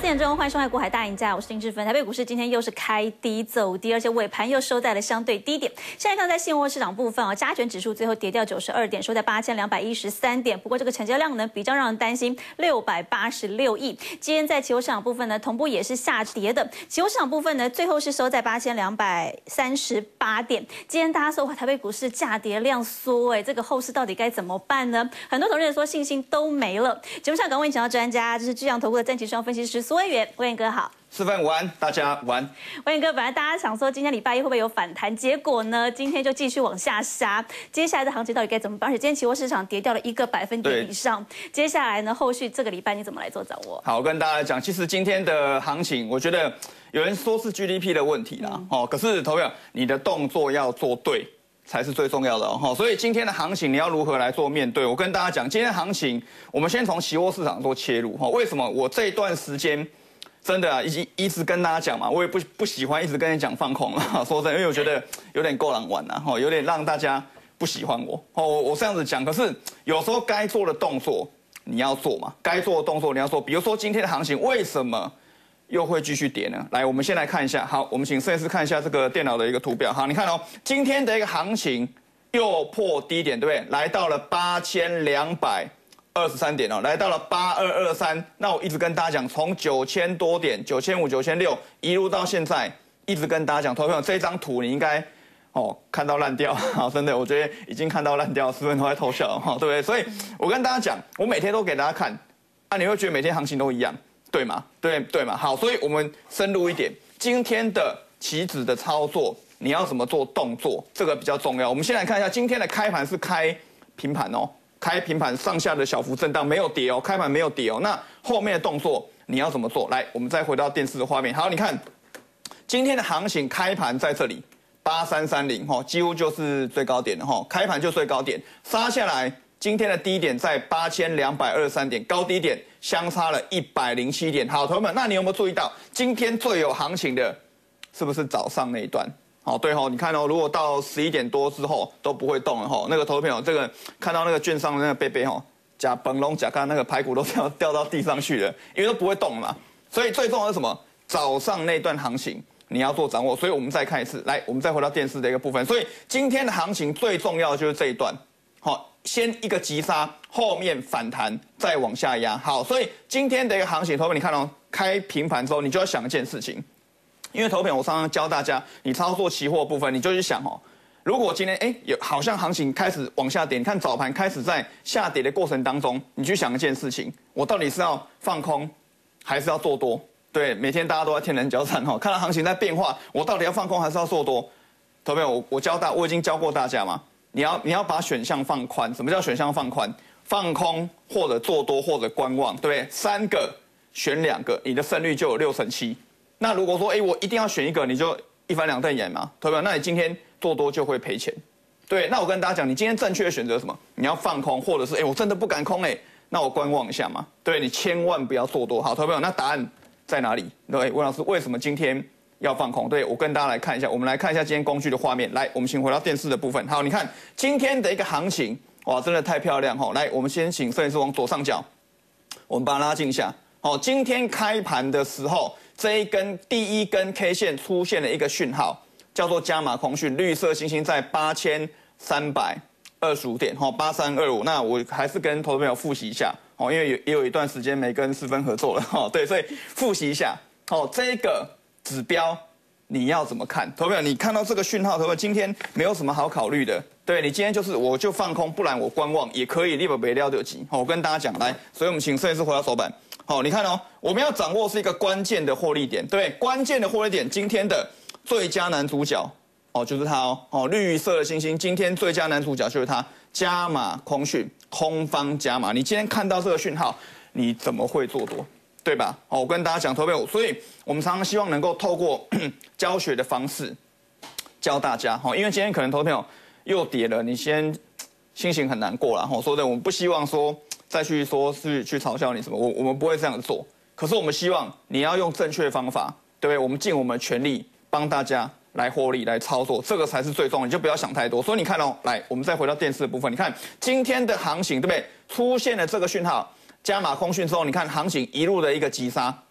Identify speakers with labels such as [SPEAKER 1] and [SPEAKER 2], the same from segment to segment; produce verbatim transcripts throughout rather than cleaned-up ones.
[SPEAKER 1] 点钟，欢迎收看《国海大赢家》，我是林志芬。台北股市今天又是开低走低，而且尾盘又收在了相对低点。现在看在现货市场部分哦，加权指数最后跌掉九十二点，收在八千两百一十三点。不过这个成交量呢，比较让人担心，六百八十六亿。今天在期货市场部分呢，同步也是下跌的。期货市场部分呢，最后是收在八千两百三十八点。今天大家说台北股市价跌量缩，哎，这个后市到底该怎么办呢？很多同学说信心都没了。节目上赶快请到专家，这是巨阳投顾的郑其双分析师苏威元，威元哥好。
[SPEAKER 2] 四分午安，大家午安。
[SPEAKER 1] 威元哥，本来大家想说今天礼拜一会不会有反弹，结果呢，今天就继续往下杀。接下来的行情到底该怎么办？而且今天期货市场跌掉了一个百分点以上。接下来呢，后续这个礼拜你怎么来做掌握？
[SPEAKER 2] 好，我跟大家讲，其实今天的行情，我觉得有人说是 G D P 的问题啦，嗯、哦，可是投票你的动作要做对。才是最重要的哦，所以今天的行情你要如何来做面对？我跟大家讲，今天的行情我们先从期货市场做切入哈。为什么我这一段时间真的啊，已经一直跟大家讲嘛，我也不不喜欢一直跟你讲放空了。说真的，因为我觉得有点够狼玩了哈，有点让大家不喜欢我哦。我这样子讲，可是有时候该做的动作你要做嘛，该做的动作你要做。比如说今天的行情为什么又会继续跌呢？来，我们先来看一下。好，我们请摄影师看一下这个电脑的一个图表。好，你看哦，今天的一个行情又破低点，对不对？来到了八千两百二十三点哦，来到了八二二三。那我一直跟大家讲，从九千多点、九千五、九千六一路到现在，一直跟大家讲，投票这张图你应该哦看到烂掉，好，真的，我觉得已经看到烂掉，十分都在偷笑哈，对不对？所以我跟大家讲，我每天都给大家看，啊，你会觉得每天行情都一样。对嘛？对对嘛？好，所以我们深入一点，今天的期指的操作，你要怎么做动作？这个比较重要。我们先来看一下今天的开盘是开平盘哦，开平盘上下的小幅震荡，没有跌哦，开盘没有跌哦。那后面的动作你要怎么做？来，我们再回到电视的画面。好，你看今天的行情开盘在这里八三三零哈，几乎就是最高点了哈，开盘就最高点，杀下来。今天的低点在八千两百二十三点，高低点相差了一百零七点。好，同学们，那你有没有注意到今天最有行情的，是不是早上那一段？好，对吼，你看哦，如果到十一点多之后都不会动了吼，那个投资朋友，这个看到那个券商的那个贝贝吼，假本龙假刚那个排骨都掉掉到地上去了，因为都不会动了嘛。所以最重要的是什么？早上那段行情你要做掌握。所以我们再看一次，来，我们再回到电视的一个部分。所以今天的行情最重要的就是这一段，好。先一个急杀，后面反弹，再往下压。好，所以今天的一个行情，投票你看哦，开平盘之后，你就要想一件事情，因为投票我常常教大家，你操作期货部分，你就去想哦，如果今天哎有好像行情开始往下跌，你看早盘开始在下跌的过程当中，你去想一件事情，我到底是要放空，还是要做多？对，每天大家都在天人交战哈，看到行情在变化，我到底要放空还是要做多？投票我我教大，我已经教过大家嘛。你要你要把选项放宽，什么叫选项放宽？放空或者做多或者观望，对不对？三个选两个，你的胜率就有六成七。那如果说哎我一定要选一个，你就一翻两瞪眼嘛，对吧？那你今天做多就会赔钱。对，那我跟大家讲，你今天正确的选择是什么？你要放空，或者是哎我真的不敢空哎，那我观望一下嘛。对，你千万不要做多。好，投票，那答案在哪里？对，温老师为什么今天要放空？对，我跟大家来看一下，我们来看一下今天工具的画面。来，我们请回到电视的部分。好，你看今天的一个行情，哇，真的太漂亮哈！来，我们先请摄影师往左上角，我们把它拉近一下。好，今天开盘的时候，这一根第一根 K 线出现了一个讯号，叫做加码空讯，绿色星星在八千三百二十五点，哈，八三二五。那我还是跟投资朋友复习一下，哦，因为有也有一段时间没跟四分合作了，哈，对，所以复习一下。好，这个指标你要怎么看？投票，你看到这个讯号，投票今天没有什么好考虑的。对，你今天就是我就放空，不然我观望也可以，立本没料就急。好，我跟大家讲来，所以我们请摄影师回到手板。好，你看哦，我们要掌握是一个关键的获利点，对，关键的获利点，今天的最佳男主角哦，就是他哦，哦，绿色的星星，今天最佳男主角就是他，加码空讯，空方加码。你今天看到这个讯号，你怎么会做多？对吧？哦，我跟大家讲投票，所以我们常常希望能够透过教学的方式教大家。哈，因为今天可能投票又跌了，你先心情很难过啦。哈，说的我们不希望说再去说是去嘲笑你什么，我我们不会这样做。可是我们希望你要用正确的方法，对不对？我们尽我们的全力帮大家来获利、来操作，这个才是最重要。你就不要想太多。所以你看哦，来，我们再回到电视的部分，你看今天的行情，对不对？出现了这个讯号。加码空讯之后，你看行情一路的一个急杀，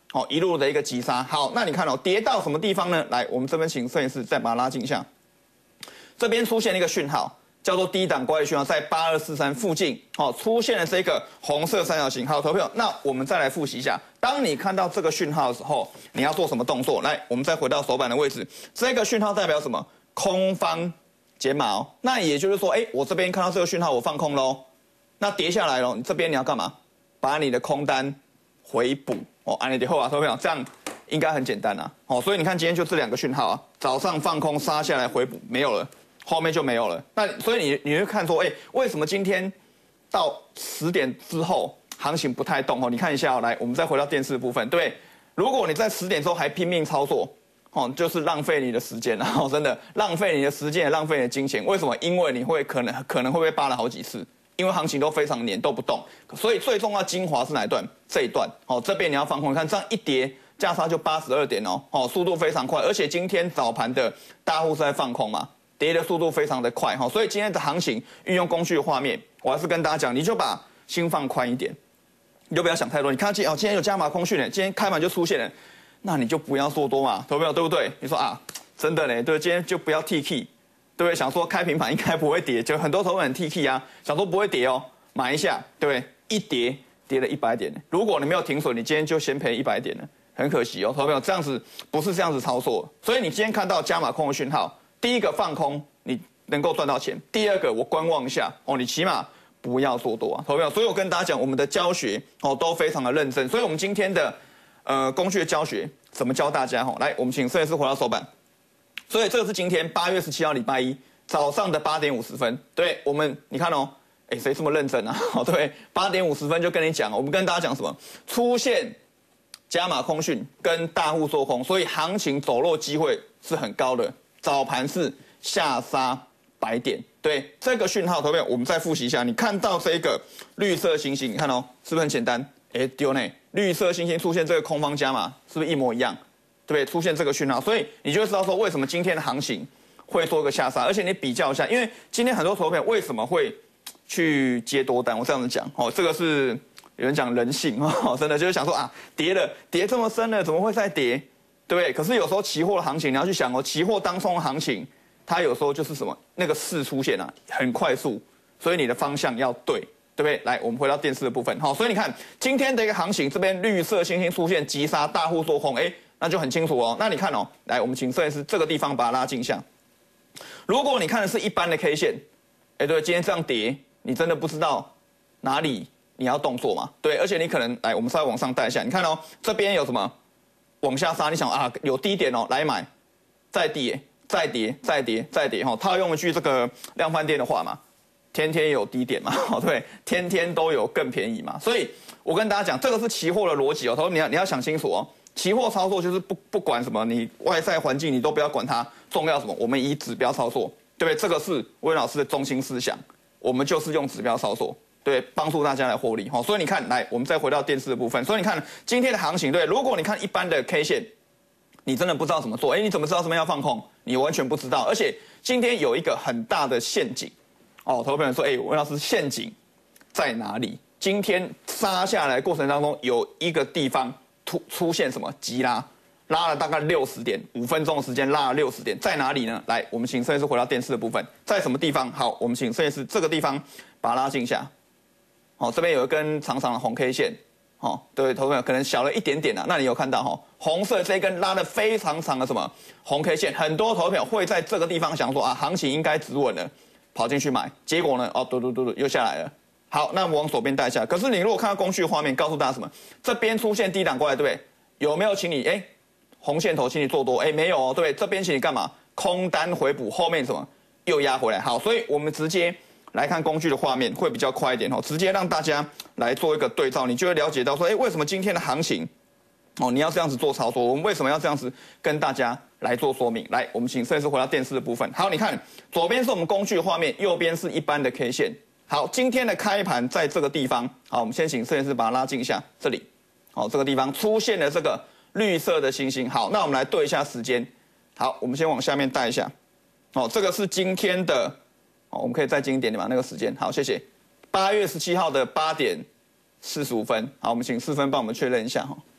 [SPEAKER 2] 好，一路的一个急杀。好，那你看哦，跌到什么地方呢？来，我们这边请摄影师再把它拉近一下，这边出现了一个讯号。叫做低档乖离讯号，在八二四三附近，好、哦、出现了这个红色三角形。好，投票，那我们再来复习一下，当你看到这个讯号的时候，你要做什么动作？来，我们再回到手板的位置，这个讯号代表什么？空方减码哦。那也就是说，哎，我这边看到这个讯号，我放空喽。那跌下来喽，你这边你要干嘛？把你的空单回补哦。安利跌后啊，投票，这样应该很简单啊。哦，所以你看今天就这两个讯号啊，早上放空杀下来回补没有了。后面就没有了，那所以你你会看说，哎，为什么今天到十点之后行情不太动哦？你看一下哦，来，我们再回到电视的部分，对，如果你在十点之后还拼命操作，哦，就是浪费你的时间啊，哦，真的浪费你的时间，也浪费你的金钱。为什么？因为你会可能可能会被扒了好几次，因为行情都非常黏，都不动，所以最重要精华是哪一段？这一段，哦，这边你要放空，你看这样一跌，价差就八十二点哦，哦，速度非常快，而且今天早盘的大户是在放空嘛。跌的速度非常的快哈，所以今天的行情运用工具的画面，我还是跟大家讲，你就把心放宽一点，你就不要想太多。你看今哦，今天有加码空讯呢，今天开盘就出现了，那你就不要做多嘛，投票对不对？你说啊，真的嘞，对，今天就不要 T K， 对不对？想说开平盘应该不会跌，就很多投票很 T K 啊，想说不会跌哦，买一下，对不对？一跌跌了一百点，如果你没有停损，你今天就先赔一百点了，很可惜哦，投票这样子不是这样子操作，所以你今天看到加码空的讯号。第一个放空，你能够赚到钱；第二个我观望一下哦，你起码不要做多啊，投票。所以我跟大家讲，我们的教学哦都非常的认真，所以我们今天的呃工具的教学怎么教大家哈？来，我们请摄影师回到手板。所以这个是今天八月十七号礼拜一早上的八点五十分，对我们你看哦，哎谁这么认真啊？哦对，八点五十分就跟你讲，我们跟大家讲什么？出现加码空讯跟大户做空，所以行情走弱机会是很高的。早盘是下杀百点，对这个讯号，投票我们再复习一下。你看到这个绿色星星，你看哦，是不是很简单？哎，丢呢，绿色星星出现这个空方加码，是不是一模一样？对不对？出现这个讯号，所以你就知道说为什么今天的行情会做个下杀，而且你比较一下，因为今天很多投票为什么会去接多单？我这样子讲哦，这个是有人讲人性哦，真的就是想说啊，跌了跌这么深了，怎么会再跌？对不对？可是有时候期货的行情，你要去想哦，期货当冲的行情，它有时候就是什么那个势出现啊，很快速，所以你的方向要对，对不对？来，我们回到电视的部分，好，所以你看今天的一个行情，这边绿色星星出现急杀，大户做空，哎，那就很清楚哦。那你看哦，来，我们请摄影师这个地方把它拉镜像。如果你看的是一般的 K 线，哎，对，今天这样跌，你真的不知道哪里你要动作嘛？对，而且你可能来，我们稍微往上带一下，你看哦，这边有什么？往下杀，你想啊，有低点哦，来买，再跌，再跌，再跌，再跌哈。套用一句这个量贩店的话嘛，天天有低点嘛，对，天天都有更便宜嘛。所以我跟大家讲，这个是期货的逻辑哦。他说你要你要想清楚哦，期货操作就是不不管什么，你外在环境你都不要管它，重要什么？我们以指标操作，对不对？这个是威老师的中心思想，我们就是用指标操作。对，帮助大家来获利哈，所以你看，来，我们再回到电视的部分。所以你看今天的行情，对，如果你看一般的 K 线，你真的不知道怎么做，哎，你怎么知道什么要放空？你完全不知道。而且今天有一个很大的陷阱，哦，投资朋友说，哎，文老师，陷阱在哪里？今天杀下来过程当中，有一个地方突出现什么急拉，拉了大概六十点，五分钟的时间拉了六十点，在哪里呢？来，我们请摄影师回到电视的部分，在什么地方？好，我们请摄影师这个地方把它拉近一下。哦，这边有一根长长的红 K 线，哦，对，投资者可能小了一点点啊。那你有看到哈、哦，红色这一根拉的非常长的什么红 K 线，很多投票会在这个地方想说啊，行情应该止稳了，跑进去买，结果呢，哦，嘟嘟嘟嘟又下来了。好，那我们往左边带一下。可是你如果看到工具画面，告诉大家什么？这边出现低档过来，对不对？有没有请你哎红线头请你做多？哎，没有哦，对不对？这边请你干嘛？空单回补，后面什么又压回来？好，所以我们直接来看工具的画面会比较快一点哦，直接让大家来做一个对照，你就会了解到说，哎，为什么今天的行情哦，你要这样子做操作？我们为什么要这样子跟大家来做说明？来，我们请摄影师回到电视的部分。好，你看左边是我们工具画面，右边是一般的 K 线。好，今天的开盘在这个地方，好，我们先请摄影师把它拉近一下，这里，好，这个地方出现了这个绿色的星星。好，那我们来对一下时间。好，我们先往下面带一下。哦，这个是今天的。哦，我们可以再近一点点嘛，那个时间。好，谢谢。八月十七号的八点四十五分。好，我们请四分帮我们确认一下哈。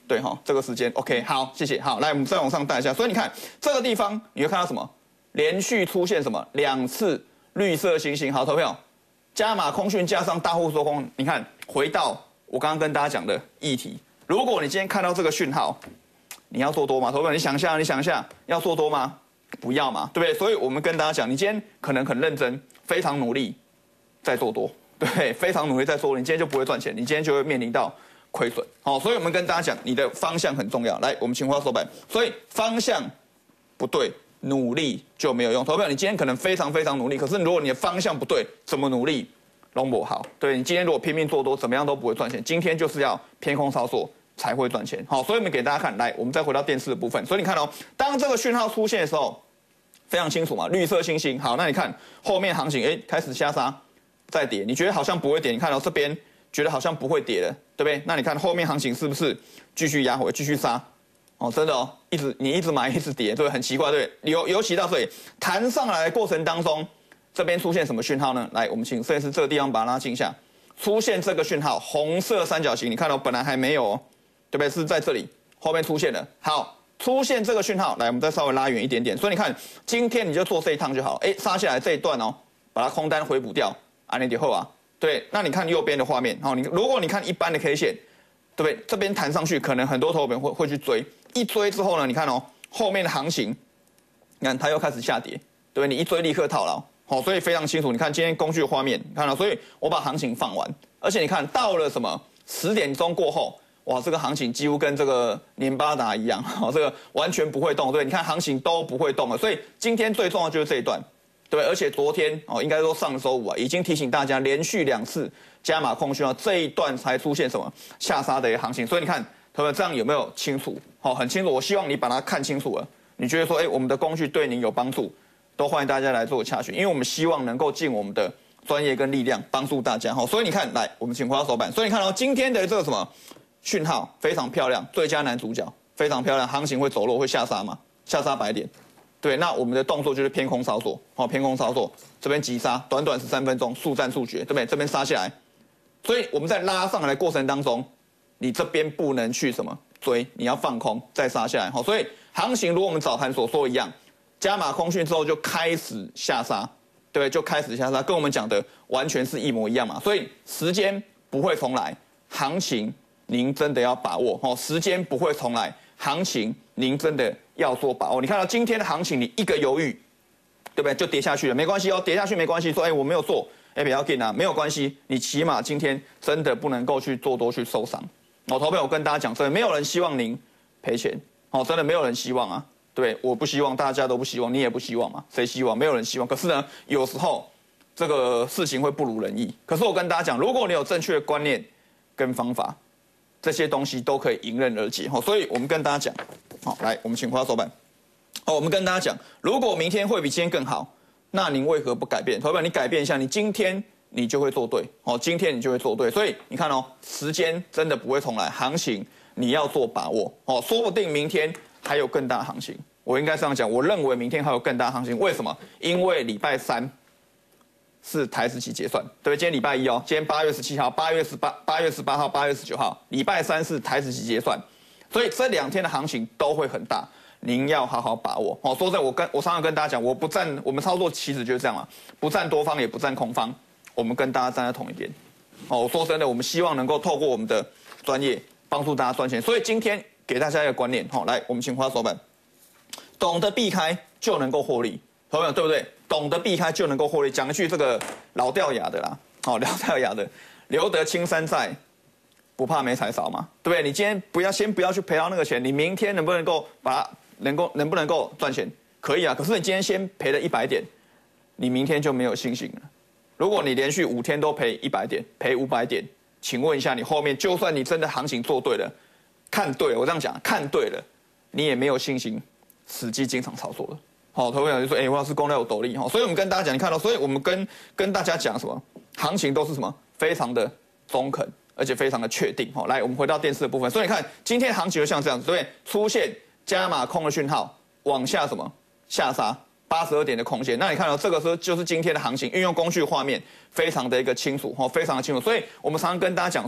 [SPEAKER 2] 对哈，这个时间 OK， 好，谢谢。好，来我们再往上带一下，所以你看这个地方你会看到什么？连续出现什么两次绿色星星？好，投票，加码空讯加上大户做空，你看回到我刚刚跟大家讲的议题，如果你今天看到这个讯号，你要做多吗？投票，你想一下，你想一下，要做多吗？不要嘛，对不对？所以我们跟大家讲，你今天可能很认真，非常努力在做多，对，非常努力在做多，你今天就不会赚钱，你今天就会面临到亏损。好，所以我们跟大家讲，你的方向很重要。来，我们请花手板，所以方向不对，努力就没有用。投票，你今天可能非常非常努力，可是如果你的方向不对，怎么努力都不好。对，你今天如果拼命做多，怎么样都不会赚钱。今天就是要偏空操作才会赚钱。好，所以我们给大家看，来，我们再回到电视的部分。所以你看哦，当这个讯号出现的时候，非常清楚嘛，绿色星星。好，那你看后面行情，哎，开始下杀，再跌，你觉得好像不会跌，你看到这边觉得好像不会跌了，对不对？那你看后面行情是不是继续压回，继续杀？哦，真的哦，一直你一直买，一直跌，对，很奇怪，对。尤尤其到这里弹上来的过程当中，这边出现什么讯号呢？来，我们请摄影师这个地方把它拉近一下，出现这个讯号，红色三角形，你看到本来还没有哦，对不对？是在这里，后面出现了。好，出现这个讯号，来，我们再稍微拉远一点点。所以你看，今天你就做这一趟就好，哎，杀下来这一段哦，把它空单回补掉，安利以后啊，对。那你看右边的画面，好，你如果你看一般的 K 线，对不对？这边弹上去，可能很多投资人会会去追。一追之后呢，你看哦，后面的行情，你看它又开始下跌，对不对？你一追立刻套牢，好，所以非常清楚。你看今天工具的画面，你看到，所以我把行情放完，而且你看到了什么？十点钟过后，哇，这个行情几乎跟这个年巴达一样，好，这个完全不会动，对，你看行情都不会动了。所以今天最重要就是这一段，对，而且昨天哦，应该说上周五啊，已经提醒大家连续两次加码空讯啊，这一段才出现什么下杀的一个行情，所以你看。他们这样有没有清楚？好，很清楚。我希望你把它看清楚了。你觉得说，哎，我们的工具对您有帮助，都欢迎大家来做洽询，因为我们希望能够尽我们的专业跟力量帮助大家。好，所以你看，来，我们请回到手板。所以你看到、哦、今天的这个什么讯号非常漂亮，最佳男主角非常漂亮，行情会走弱，会下杀嘛？下杀白点。对，那我们的动作就是偏空操作，好，偏空操作，这边急杀，短短十三分钟，速战速决，对不对？这边杀下来，所以我们在拉上来的过程当中。你这边不能去什么追，你要放空再杀下来，好，所以行情如我们早盘所说一样，加码空讯之后就开始下杀，对，就开始下杀，跟我们讲的完全是一模一样嘛，所以时间不会重来，行情您真的要把握，哦，时间不会重来，行情您真的要做把握。你看到今天的行情，你一个犹豫，对不对？就跌下去了，没关系哦，跌下去没关系，说哎我没有做，哎不要紧啊，没有关系，你起码今天真的不能够去做多去受伤。我投票，我跟大家讲，真的没有人希望您赔钱，哦，真的没有人希望啊，对，我不希望，大家都不希望，你也不希望嘛，谁希望？没有人希望。可是呢，有时候这个事情会不如人意。可是我跟大家讲，如果你有正确的观念跟方法，这些东西都可以迎刃而解。哦，所以我们跟大家讲，好，来，我们请回到手板。哦，我们跟大家讲，如果明天会比今天更好，那您为何不改变？投票，你改变一下，你今天。你就会做对，哦，今天你就会做对，所以你看哦，时间真的不会重来，行情你要做把握，哦，说不定明天还有更大行情，我应该这样讲，我认为明天还有更大行情，为什么？因为礼拜三是台指期结算，对，今天礼拜一哦，今天八月十七号、八月十八、八月十八号、八月十九号，礼拜三是台指期结算，所以这两天的行情都会很大。您要好好把握，哦，说真的，我跟我常常跟大家讲，我不站，我们操作其实就是这样嘛，不站多方也不站空方。我们跟大家站在同一边，哦，我说真的，我们希望能够透过我们的专业帮助大家赚钱。所以今天给大家一个观念，好，来，我们请花手板，懂得避开就能够获利，朋友对不对？懂得避开就能够获利。讲一句这个老掉牙的啦，好，老掉牙的，留得青山在，不怕没柴烧嘛，对不对？你今天不要先不要去赔到那个钱，你明天能不能够把它能够能不能够赚钱？可以啊，可是你今天先赔了一百点，你明天就没有信心了。如果你连续五天都赔一百点，赔五百点，请问一下，你后面就算你真的行情做对了，看对了，我这样讲，看对了，你也没有信心，实际经常操作了。好，投票就说，哎、欸，王老师功力有斗笠哈，所以我们跟大家讲，你看到，所以我们跟跟大家讲什么，行情都是什么，非常的中肯，而且非常的确定。好，来，我们回到电视的部分，所以你看今天行情就像这样子，对不对？出现加码空的讯号，往下什么下杀。八十二点的空间，那你看到、哦、这个时候就是今天的行情，运用工具画面非常的一个清楚，哈，非常的清楚。所以我们常常跟大家讲说，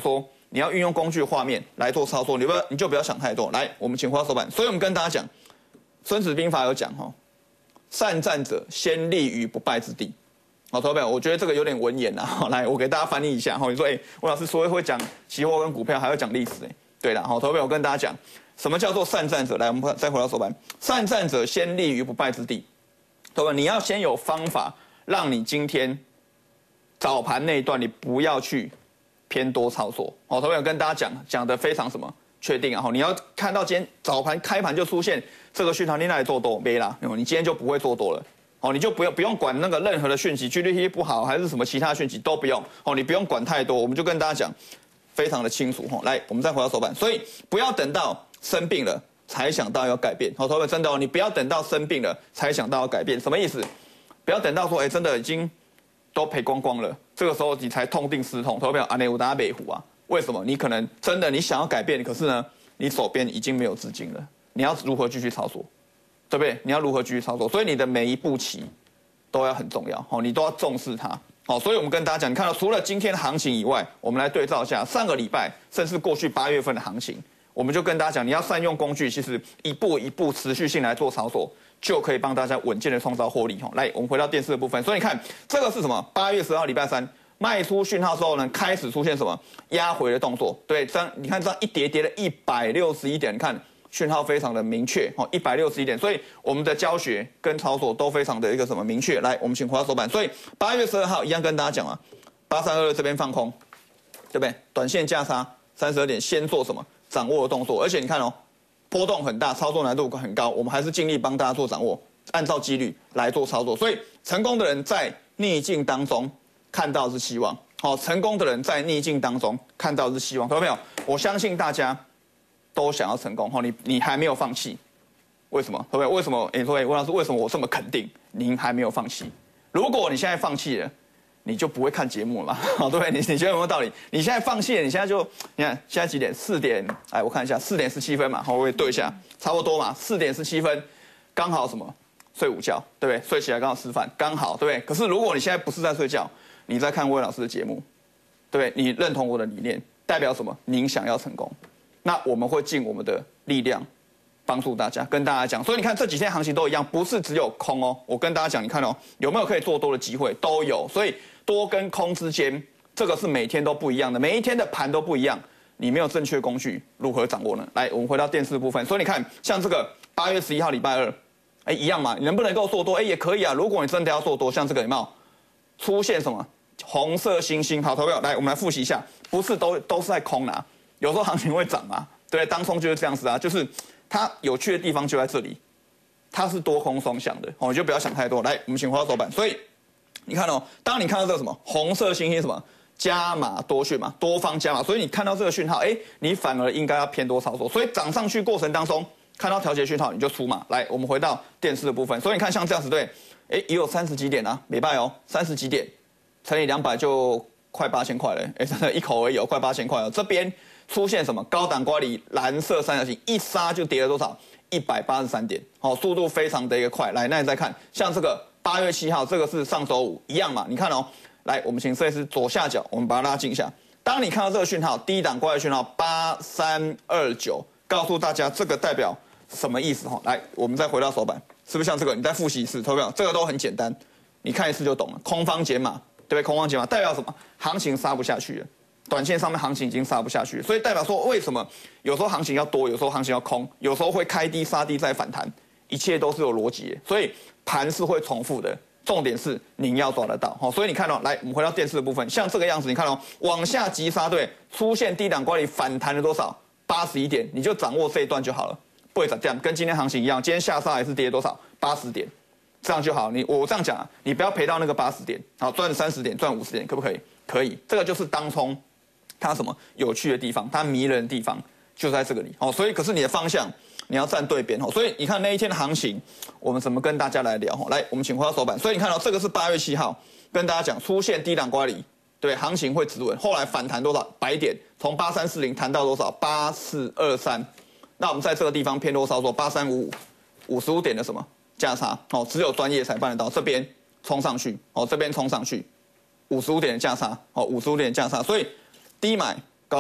[SPEAKER 2] 你要运用工具画面来做操作，你不要你就不要想太多。来，我们请回到手板。所以我们跟大家讲，《孙子兵法》有讲哈，善战者先立于不败之地。好，投票，我觉得这个有点文言呐、啊。来，我给大家翻译一下哈。你说，哎、欸，魏老师说会讲期货跟股票，还要讲历史，哎，对了，好，投票，我跟大家讲，什么叫做善战者？来，我们再回到手板，善战者先立于不败之地。投票，你要先有方法，让你今天早盘那一段你不要去偏多操作。好，投票跟大家讲讲的非常什么确定啊？你要看到今天早盘开盘就出现这个讯号，你那里做多没啦？你今天就不会做多了。哦，你就不用不用管那个任何的讯息 ，G D P 不好还是什么其他讯息都不用。哦，你不用管太多，我们就跟大家讲，非常的清楚。哦，来，我们再回到手板，所以不要等到生病了才想到要改变。好，投资真的哦，你不要等到生病了才想到要改变，什么意思？不要等到说，哎，真的已经都赔光光了，这个时候你才痛定思痛。投票阿内乌达北湖啊，为什么？你可能真的你想要改变，可是呢，你手边已经没有资金了，你要如何继续操作？对不对？你要如何继续操作？所以你的每一步棋都要很重要，哦，你都要重视它，好，所以我们跟大家讲，你看到除了今天的行情以外，我们来对照一下上个礼拜，甚至过去八月份的行情，我们就跟大家讲，你要善用工具，其实一步一步持续性来做操作，就可以帮大家稳健的创造获利，哈。来，我们回到电视的部分，所以你看这个是什么？八月十号礼拜三卖出讯号之后呢，开始出现什么压回的动作？对，这样你看这样一跌跌了一百六十一点，你看。讯号非常的明确，哦，一百六十一点，所以我们的教学跟操作都非常的一个什么明确。来，我们请回到手板，所以八月十二号一样跟大家讲啊，八三二二这边放空，对不对？短线价差三十二点，先做什么掌握的动作？而且你看哦，波动很大，操作难度很高，我们还是尽力帮大家做掌握，按照几率来做操作。所以成功的人在逆境当中看到是希望，好，成功的人在逆境当中看到是希望，懂没有？我相信大家。都想要成功，你你还没有放弃，为什么？对不对？为什么？哎，各位温老师，为什么我这么肯定您还没有放弃？如果你现在放弃了，你就不会看节目了嘛？对不对？你你觉得有没有道理？你现在放弃了，你现在就你看现在几点？四点，哎，我看一下，四点十七分嘛，好，我也对一下，差不多嘛，四点十七分，刚好什么？睡午觉，对不对？睡起来刚好吃饭，刚好，对不对？可是如果你现在不是在睡觉，你在看温老师的节目，对不对？你认同我的理念，代表什么？您想要成功。那我们会尽我们的力量帮助大家，跟大家讲。所以你看这几天行情都一样，不是只有空哦。我跟大家讲，你看哦，有没有可以做多的机会？都有。所以多跟空之间，这个是每天都不一样的，每一天的盘都不一样。你没有正确工具，如何掌握呢？来，我们回到电视部分。所以你看，像这个八月十一号礼拜二，哎，一样嘛。你能不能够做多？哎，也可以啊。如果你真的要做多，像这个有没有出现什么红色星星？好，投票来，我们来复习一下，不是都都是在空啊。有时候行情会涨嘛，对，当冲就是这样子啊，就是它有趣的地方就在这里，它是多空双向的，哦，你就不要想太多。来，我们请回到手板，所以你看哦，当你看到这个什么红色星星什么加码多讯嘛，多方加码，所以你看到这个讯号，哎，你反而应该要偏多操作，所以涨上去过程当中看到调节讯号你就出嘛。来，我们回到电视的部分，所以你看像这样子对，哎，也有三十几点啊，没败哦，三十几点乘以两百就快八千块了，哎，真的，一口而已，快八千块哦，这边。出现什么高档乖离蓝色三角形一杀就跌了多少？一百八十三点，好，速度非常的一个快。来，那你再看，像这个八月七号，这个是上周五一样嘛？你看哦，来，我们请设计师左下角，我们把它拉近一下。当你看到这个讯号，低档乖离讯号八三二九，告诉大家这个代表什么意思？哈，来，我们再回到手板，是不是像这个？你再复习一次，投票，这个都很简单，你看一次就懂了。空方解码，对不对？空方解码代表什么？行情杀不下去了。短线上面行情已经杀不下去，所以代表说为什么有时候行情要多，有时候行情要空，有时候会开低杀低再反弹，一切都是有逻辑的，所以盘是会重复的。重点是您要抓得到，好，所以你看到、哦，来，我们回到电视的部分，像这个样子，你看哦，往下急杀，对，出现低档乖离反弹了多少？八十一点，你就掌握这一段就好了，不会这样，跟今天行情一样，今天下杀还是跌多少？八十点，这样就好。你我这样讲啊，你不要赔到那个八十点，好，赚三十点，赚五十点，可不可以？可以，这个就是当冲。它什么有趣的地方，它迷人的地方就在这个里哦，所以可是你的方向你要站对边哦，所以你看那一天的行情，我们怎么跟大家来聊哦？来，我们请回到手板，所以你看到、哦、这个是八月七号，跟大家讲出现低档乖离，对，行情会止稳，后来反弹多少百点，从八三四零弹到多少八四二三，那我们在这个地方偏多操作八三五五，五十五点的什么价差哦，只有专业才办得到，这边冲上去哦，这边冲上去，五十五点的价差哦，五十五点的价差，所以。低买高卖，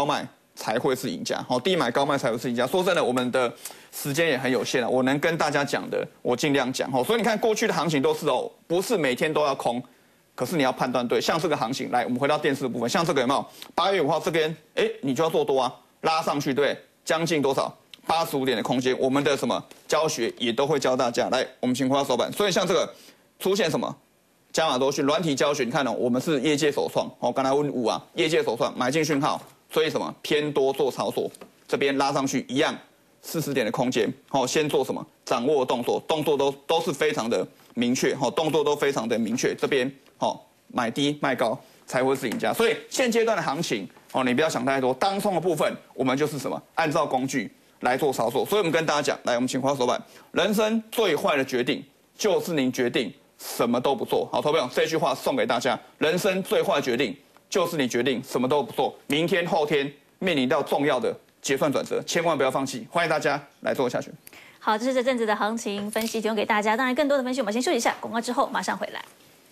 [SPEAKER 2] 才会是赢家。好，低买高卖才会是赢家。说真的，我们的时间也很有限啊，我能跟大家讲的，我尽量讲。好，所以你看过去的行情都是哦，不是每天都要空，可是你要判断对。像这个行情，来，我们回到电视的部分，像这个有没有？八月五号这边，哎，你就要做多啊，拉上去，对，将近多少？八十五点的空间，我们的什么教学也都会教大家。来，我们请回到手板。所以像这个出现什么？加码多讯软体教学，你看哦，我们是业界首创哦，刚才问五啊，业界首创买进讯号，所以什么偏多做操作，这边拉上去一样四十点的空间，好，先做什么掌握动作，动作都都是非常的明确，好，动作都非常的明确，这边好买低卖高才会是赢家，所以现阶段的行情哦，你不要想太多，当冲的部分我们就是什么按照工具来做操作，所以我们跟大家讲，来我们请花手板，人生最坏的决定就是您决定什么都不做。好，投票这句话送给大家。人生最坏的决定就是你决定什么都不做。明天、后天面临到重要的结算转折，千万不要放弃。欢迎大家来做下去。
[SPEAKER 1] 好，这是这阵子的行情分析提供给大家。当然，更多的分析我们先休息一下，广告之后马上回来。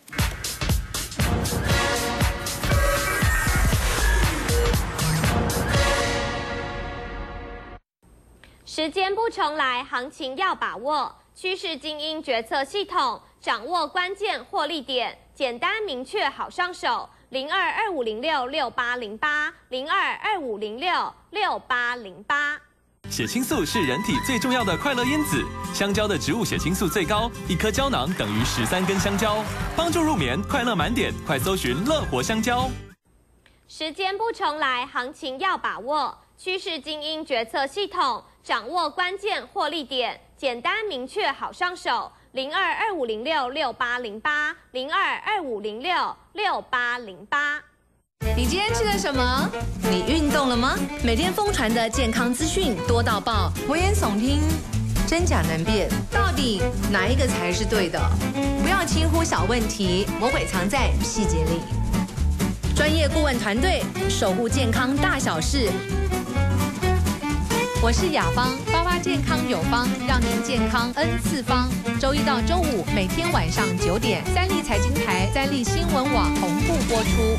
[SPEAKER 3] 时间不重来，行情要把握。趋势精英决策系统，掌握关键获利点，简单明确好上手。零二二五零六六八零八，零二二五零六六八零八。
[SPEAKER 4] 血清素是人体最重要的快乐因子，香蕉的植物血清素最高，一颗胶囊等于十三根香蕉，帮助入眠，快乐满点。快搜寻乐活香蕉。
[SPEAKER 3] 时间不重来，行情要把握。趋势精英决策系统，掌握关键获利点，简单明确好上手。零二二五零六六八零八，零二二五零六六八零八。
[SPEAKER 5] 你今天吃了什么？你运动了吗？每天疯传的健康资讯多到爆，危言耸听，真假难辨，到底哪一个才是对的？不要轻忽小问题，魔鬼藏在细节里。专业顾问团队守护健康大小事。我是雅芳，八八健康有方，让您健康 N 次方。周一到周五每天晚上九点，三立财经台、三立新闻网同步播出。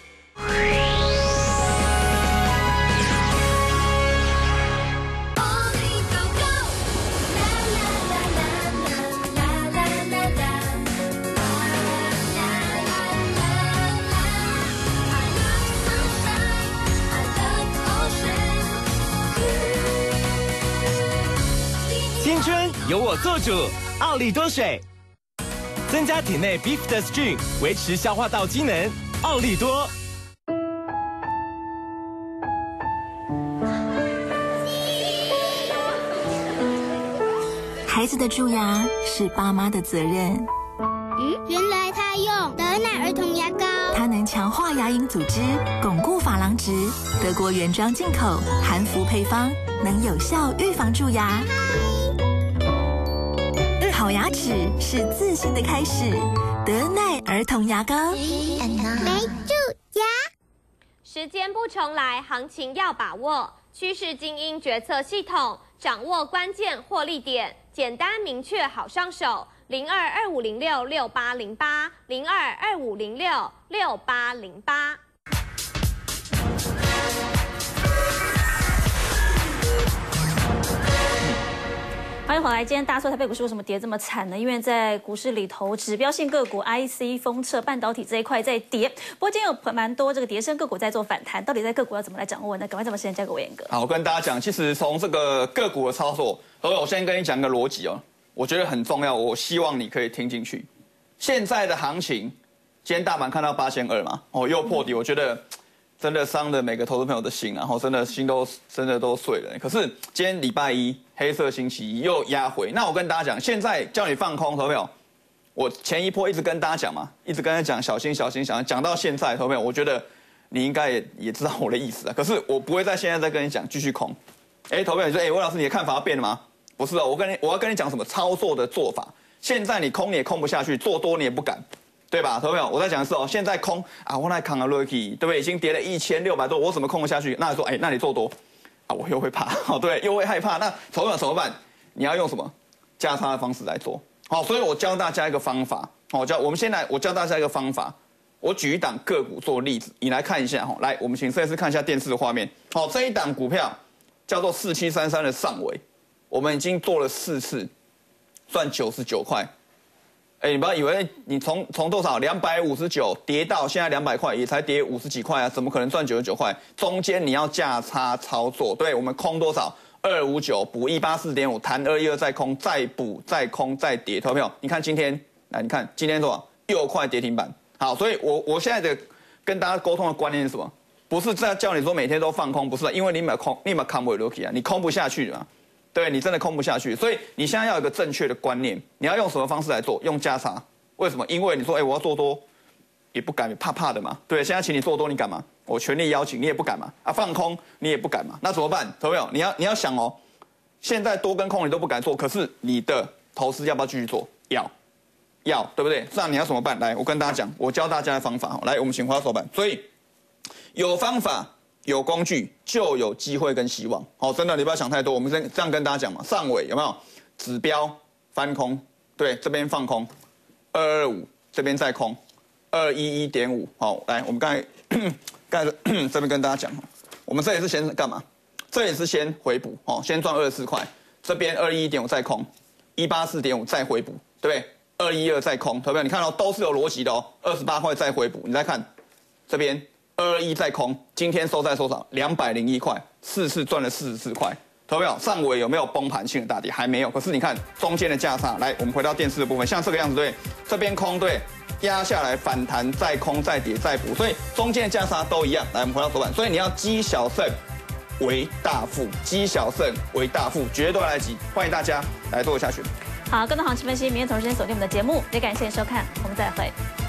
[SPEAKER 6] 青春由我做主，奥利多水，增加体内 Bifidus 菌，维持消化道机能。奥利多。
[SPEAKER 7] 孩子的蛀牙是爸妈的责任。
[SPEAKER 8] 嗯，原来他用德乃儿童牙膏，
[SPEAKER 7] 它能强化牙龈组织，巩固珐琅质。德国原装进口，含氟配方，能有效预防蛀牙。好牙齿是自信的开始，德乃儿童牙膏。
[SPEAKER 8] 没蛀牙。
[SPEAKER 3] 时间不重来，行情要把握。趋势精英决策系统，掌握关键获利点，简单明确好上手。零二二五零六六八零八，零二二五零六六八零八。
[SPEAKER 1] 欢迎回来。今天大家说台北股市为什么跌这么惨呢？因为在股市里头，指标性个股 I C、封测、半导体这一块在跌。不过今天有蛮多这个跌升个股在做反弹，到底在个股要怎么来掌握呢？赶快这么时间交给我严哥。
[SPEAKER 2] 好，我跟大家讲，其实从这个个股的操作，我先跟你讲个逻辑哦，我觉得很重要，我希望你可以听进去。现在的行情，今天大盘看到八千二嘛，哦又破底，我觉得真的伤了每个投资朋友的心，然后真的心都真的都碎了。可是今天礼拜一，黑色星期一又压回，那我跟大家讲，现在叫你放空，投资朋友，我前一波一直跟大家讲嘛，一直跟大家讲小心小心小心，讲到现在，投资朋友，我觉得你应该也也知道我的意思啊。可是我不会在现在再跟你讲继续空。哎，投资朋友，你说，哎，魏老师，你的看法要变了吗？不是哦，我跟你我要跟你讲什么操作的做法。现在你空你也空不下去，做多你也不敢。对吧，投资朋友，我在讲的是哦，现在空啊，我来扛了 Lucky， 对不对？已经跌了一千六百多，我怎么空得下去？那你说，哎，那你做多啊，我又会怕，哦，对，又会害怕。那投资朋友怎么办？你要用什么价差的方式来做？好，所以我教大家一个方法，好，教我们先来，我教大家一个方法， 我举一档个股做例子，你来看一下哈。来，我们请摄影师看一下电视的画面。好，这一档股票叫做四七三三的上尾，我们已经做了四次，赚九十九块。哎，你不要以为你从从多少两百五十九跌到现在两百块，也才跌五十几块啊，怎么可能赚九十九块？中间你要价差操作，对我们空多少？二五九补一八四点五，弹二一二再空，再补再空再跌，投票。你看今天，来你看今天多少？又快跌停板。好，所以我我现在的跟大家沟通的观念是什么？不是在叫你说每天都放空，不是，因为你买空，你买空不了啊，你空不下去嘛。对你真的空不下去，所以你现在要有一个正确的观念，你要用什么方式来做？用价差。为什么？因为你说，哎、欸，我要做多，也不敢，怕怕的嘛。对，现在请你做多，你敢吗？我全力邀请，你也不敢嘛。啊，放空你也不敢嘛。那怎么办？投票，你要你要想哦，现在多跟空你都不敢做，可是你的投资要不要继续做？要，要，对不对？这样你要怎么办？来，我跟大家讲，我教大家的方法。来，我们请花手板。所以有方法。有工具就有机会跟希望，好，真的你不要想太多。我们这这样跟大家讲嘛，上尾有没有指标翻空？对，这边放空，二二五这边再空，二一一点五。好，来，我们刚才刚才这边跟大家讲，我们这里是先干嘛？这里是先回补，哦，先赚二十四块，这边二一一点五再空，一八四点五再回补，对不对？二一二再空，对不对？你看到、哦、都是有逻辑的哦，二十八块再回补，你再看这边。二二一再空，今天收在多少？两百零一块，四次赚了四十四块，投票上尾有没有崩盘性的大跌？还没有。可是你看中间的价差，来，我们回到电视的部分，像这个样子，对，这边空，对，压下来反弹再空再跌再补，所以中间的价差都一样。来，我们回到手板，所以你要积小胜为大富，积小胜为大富，绝对来得及。欢迎大家来做下去。
[SPEAKER 1] 好，更多行情分析，明天同时间锁定我们的节目，也感谢收看，我们再会。